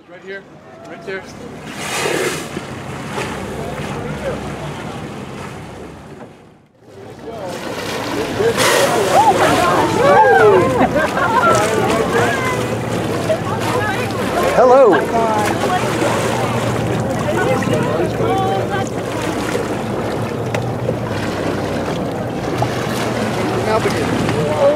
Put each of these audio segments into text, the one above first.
Right here, right there. Hello. Now begin.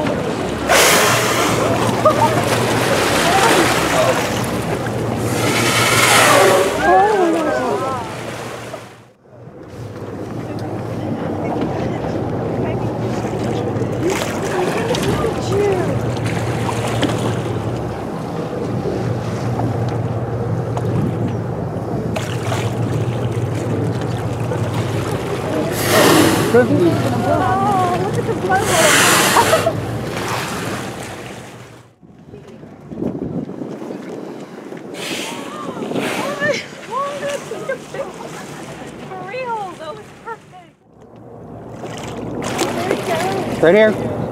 Oh, look at the blowhole. Oh, that's such a big for real. That was perfect. There you go. Right here.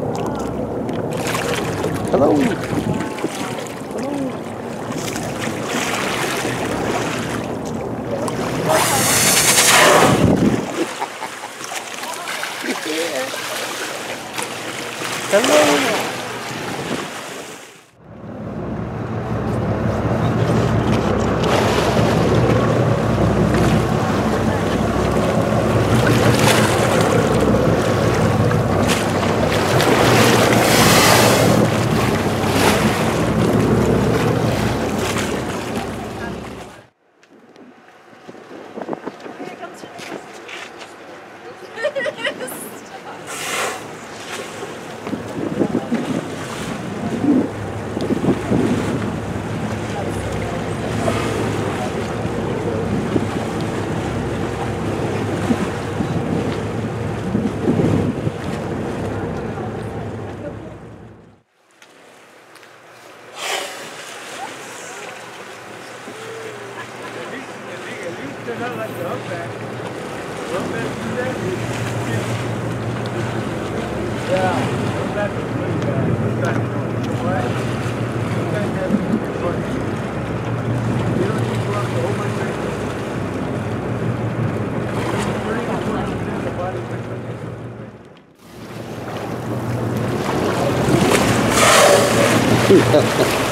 Hello. Hello. They're not like the humpback. The humpback do that? Yeah. Humpback is really bad. Humpback is what? Humpback has to be funny. You don't need to go out the whole bunch of things. The body